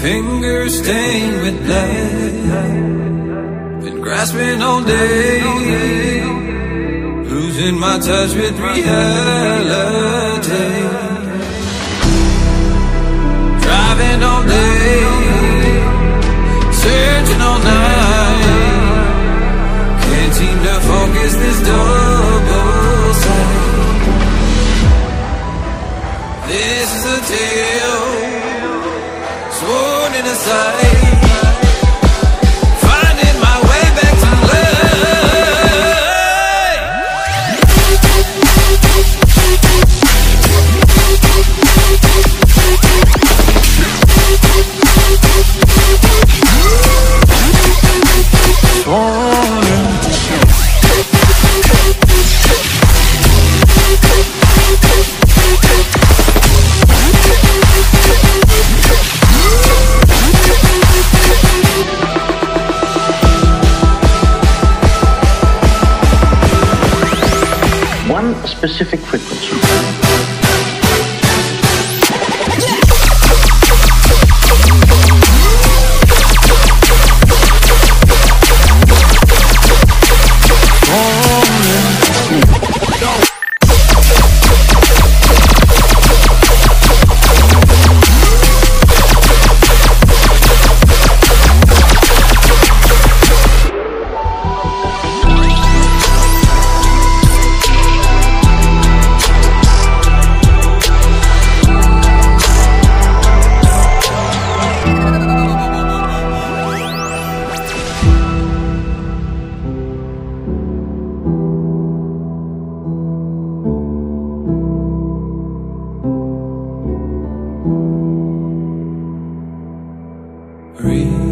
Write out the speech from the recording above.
fingers stained with blood. Been grasping all day, losing my touch with reality. Driving all day, searching all night. Can't seem to focus this double sight. This is a tale sworn in a sight. Finding my way back to one specific frequency. Real